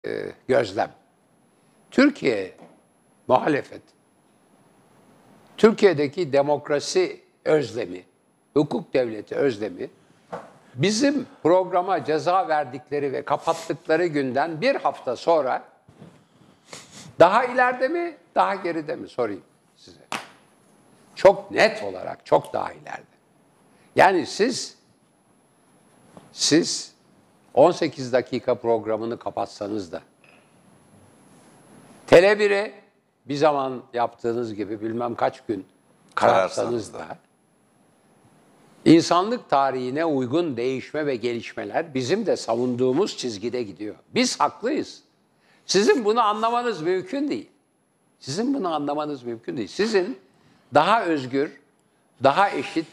gözlem. Türkiye muhalefet, Türkiye'deki demokrasi özlemi, hukuk devleti özlemi, bizim programa ceza verdikleri ve kapattıkları günden bir hafta sonra daha ileride mi, daha geride mi sorayım size. Çok net olarak çok daha ileride. Yani siz 18 dakika programını kapatsanız da Tele1'e bir zaman yaptığınız gibi bilmem kaç gün kararsanız da insanlık tarihine uygun değişme ve gelişmeler bizim de savunduğumuz çizgide gidiyor. Biz haklıyız. Sizin bunu anlamanız mümkün değil. Sizin bunu anlamanız mümkün değil. Sizin daha özgür, daha eşit,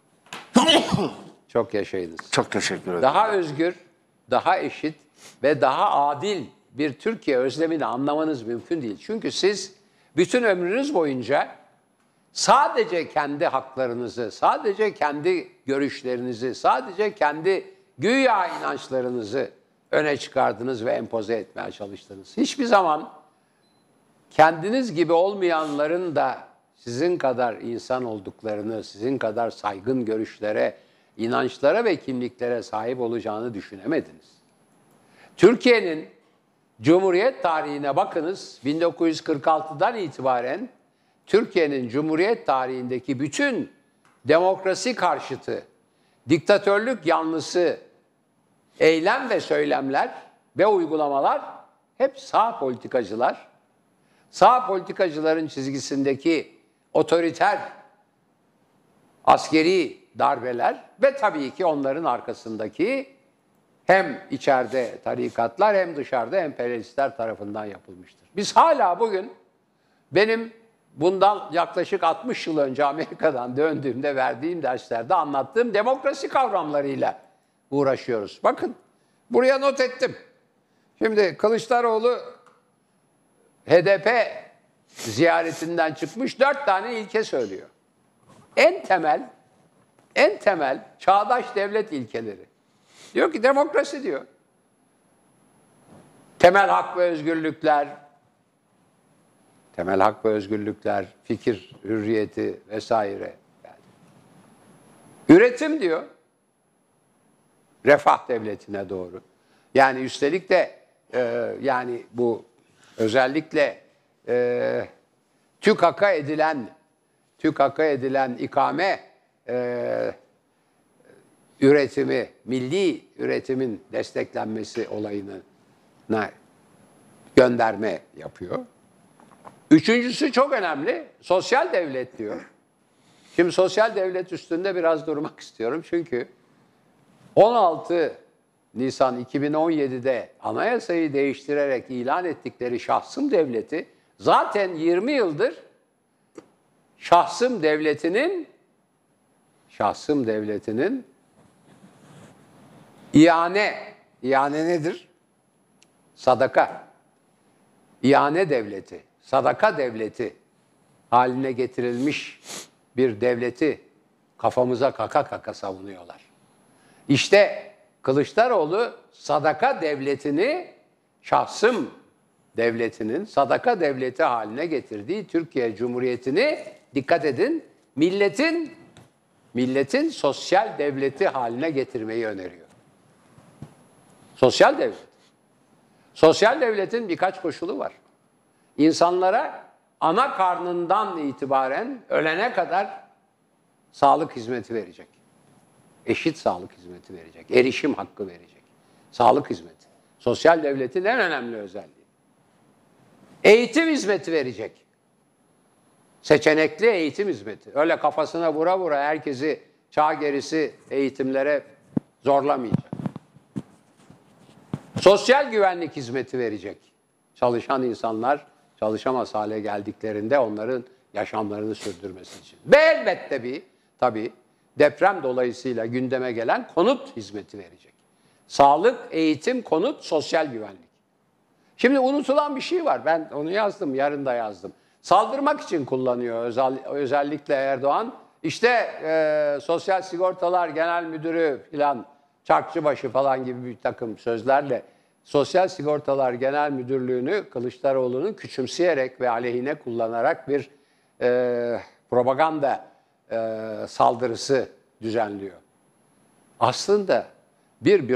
çok yaşayınız. Çok teşekkür ederim. Daha özgür, daha eşit ve daha adil bir Türkiye özlemini anlamanız mümkün değil. Çünkü siz bütün ömrünüz boyunca sadece kendi haklarınızı, sadece kendi görüşlerinizi, sadece kendi güya inançlarınızı öne çıkardınız ve empoze etmeye çalıştınız. Hiçbir zaman kendiniz gibi olmayanların da sizin kadar insan olduklarını, sizin kadar saygın görüşlere, inançlara ve kimliklere sahip olacağını düşünemediniz. Türkiye'nin Cumhuriyet tarihine bakınız, 1946'dan itibaren Türkiye'nin Cumhuriyet tarihindeki bütün demokrasi karşıtı, diktatörlük yanlısı eylem ve söylemler ve uygulamalar hep sağ politikacılar, sağ politikacıların çizgisindeki otoriter askeri darbeler ve tabii ki onların arkasındaki hem içeride tarikatlar hem dışarıda emperyalistler tarafından yapılmıştır. Biz hala bugün benim bundan yaklaşık 60 yıl önce Amerika'dan döndüğümde verdiğim derslerde anlattığım demokrasi kavramlarıyla uğraşıyoruz. Bakın buraya not ettim. Şimdi Kılıçdaroğlu HDP ziyaretinden çıkmış 4 tane ilke söylüyor. En temel çağdaş devlet ilkeleri. Diyor ki demokrasi diyor. Temel hak ve özgürlükler, fikir hürriyeti vesaire. Yani. Üretim diyor. Refah devletine doğru. Yani üstelik de yani bu özellikle TÜKAK'a edilen ikame üretimi, milli üretimin desteklenmesi olayına gönderme yapıyor. Üçüncüsü çok önemli, sosyal devlet diyor. Şimdi sosyal devlet üstünde biraz durmak istiyorum çünkü 16 Nisan 2017'de anayasayı değiştirerek ilan ettikleri şahsım devleti zaten 20 yıldır şahsım devletinin İhane nedir? Sadaka. İhane devleti, sadaka devleti haline getirilmiş bir devleti kafamıza kaka kaka savunuyorlar. İşte Kılıçdaroğlu sadaka devletini, şahsım devletinin sadaka devleti haline getirdiği Türkiye Cumhuriyeti'ni, dikkat edin, milletin sosyal devleti haline getirmeyi öneriyor. Sosyal devlet. Sosyal devletin birkaç koşulu var. İnsanlara ana karnından itibaren ölene kadar sağlık hizmeti verecek. Eşit sağlık hizmeti verecek. Erişim hakkı verecek. Sağlık hizmeti. Sosyal devletin en önemli özelliği. Eğitim hizmeti verecek. Seçenekli eğitim hizmeti. Öyle kafasına vura vura herkesi çağ gerisi eğitimlere zorlamayacak. Sosyal güvenlik hizmeti verecek. Çalışan insanlar çalışamaz hale geldiklerinde onların yaşamlarını sürdürmesi için. Ve elbette tabii deprem dolayısıyla gündeme gelen konut hizmeti verecek. Sağlık, eğitim, konut, sosyal güvenlik. Şimdi unutulan bir şey var. Ben onu yazdım, yarın da yazdım. Saldırmak için kullanıyor özellikle Erdoğan. İşte Sosyal Sigortalar Genel Müdürü falan, Çarkçıbaşı falan gibi bir takım sözlerle Sosyal Sigortalar Genel Müdürlüğü'nü Kılıçdaroğlu'nun küçümseyerek ve aleyhine kullanarak bir propaganda saldırısı düzenliyor. Aslında bir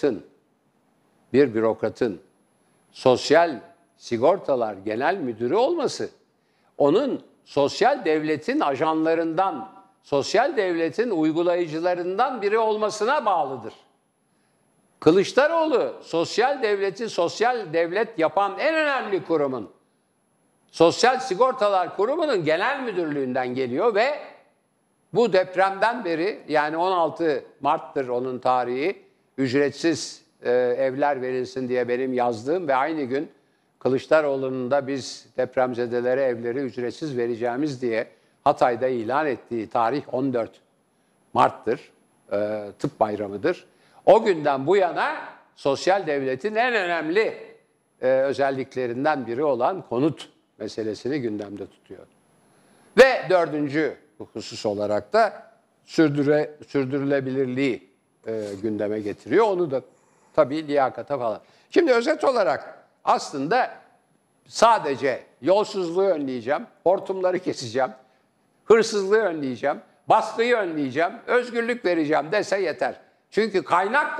bürokratın Sosyal Sigortalar Genel Müdürü olması, onun sosyal devletin ajanlarından, sosyal devletin uygulayıcılarından biri olmasına bağlıdır. Kılıçdaroğlu sosyal devleti sosyal devlet yapan en önemli kurumun, Sosyal Sigortalar Kurumu'nun genel müdürlüğünden geliyor ve bu depremden beri, yani 16 Mart'tır onun tarihi, ücretsiz evler verilsin diye benim yazdığım ve aynı gün Kılıçdaroğlu'nun da biz depremzedelere evleri ücretsiz vereceğimiz diye Hatay'da ilan ettiği tarih 14 Mart'tır, tıp bayramıdır. O günden bu yana sosyal devletin en önemli özelliklerinden biri olan konut meselesini gündemde tutuyor. Ve dördüncü husus olarak da sürdürülebilirliği gündeme getiriyor. Onu da tabii liyakata falan. Şimdi özet olarak aslında sadece yolsuzluğu önleyeceğim, hortumları keseceğim, hırsızlığı önleyeceğim, baskıyı önleyeceğim, özgürlük vereceğim dese yeter. Çünkü kaynak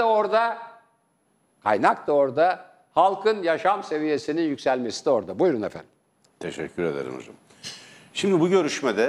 da orada, halkın yaşam seviyesinin yükselmesi de orada. Buyurun efendim. Teşekkür ederim hocam. Şimdi bu görüşmede